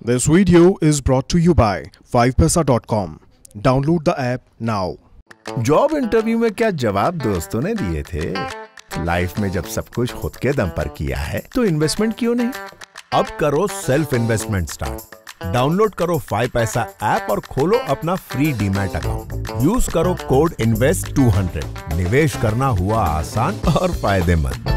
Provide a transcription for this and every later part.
This video is brought to you by 5paisa.com. Download the app now. Job interview में क्या जवाब दोस्तों ने दिए थे? लाइफ में जब सब कुछ खुद के दम पर किया है तो इन्वेस्टमेंट क्यों नहीं? अब करो सेल्फ इन्वेस्टमेंट स्टार्ट। डाउनलोड करो 5 पैसा ऐप और खोलो अपना फ्री डीमैट अकाउंट। यूज करो कोड INVEST200। निवेश करना हुआ आसान और फायदेमंद।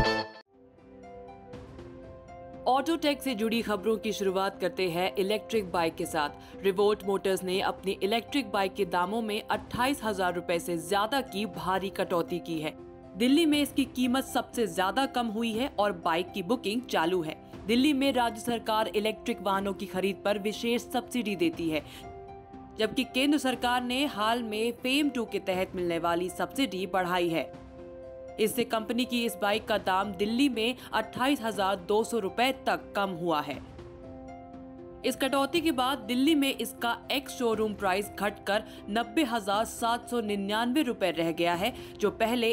ऑटोटेक से जुड़ी खबरों की शुरुआत करते हैं इलेक्ट्रिक बाइक के साथ। रिवोल्ट मोटर्स ने अपनी इलेक्ट्रिक बाइक के दामों में 28,000 रुपए से ज्यादा की भारी कटौती की है। दिल्ली में इसकी कीमत सबसे ज्यादा कम हुई है और बाइक की बुकिंग चालू है। दिल्ली में राज्य सरकार इलेक्ट्रिक वाहनों की खरीद पर विशेष सब्सिडी देती है, जबकि केंद्र सरकार ने हाल में फेम 2 के तहत मिलने वाली सब्सिडी बढ़ाई है। इससे कंपनी की इस बाइक का दाम दिल्ली में 28,200 रुपए तक कम हुआ है। इस कटौती के बाद दिल्ली में इसका एक्स शोरूम प्राइस घटकर 90,799 रुपए रह गया है, जो पहले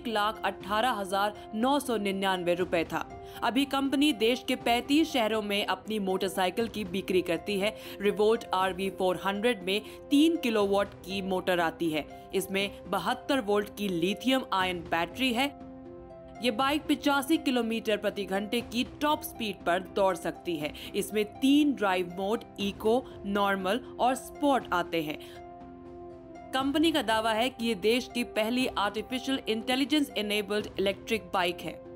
1,18,999 रुपए था। अभी कंपनी देश के 35 शहरों में अपनी मोटरसाइकिल की बिक्री करती है। रिवोल्ट RV400 में 3 किलोवाट की मोटर आती है। इसमें 72 वोल्ट की लिथियम आयन बैटरी है। ये बाइक 85 किलोमीटर प्रति घंटे की टॉप स्पीड पर दौड़ सकती है। इसमें 3 ड्राइव मोड, इको, नॉर्मल और स्पोर्ट आते हैं। कंपनी का दावा है कि ये देश की पहली artificial intelligence enabled electric bike है।